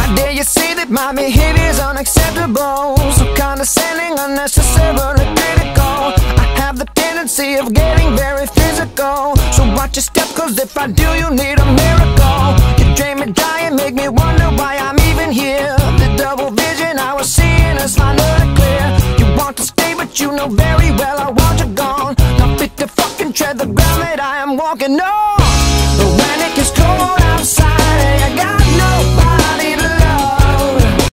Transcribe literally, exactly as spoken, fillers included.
How dare you say that my behavior's unacceptable? So condescending, unnecessarily critical. I have the tendency of getting very physical, so watch your step, cause if I do, you need a miracle. You drain me dry and make me wonder why I'm even here. The double vision I was seeing is finally clear. You want to stay, but you know very well I want you gone. Now fit to fucking tread the ground that I am walking on.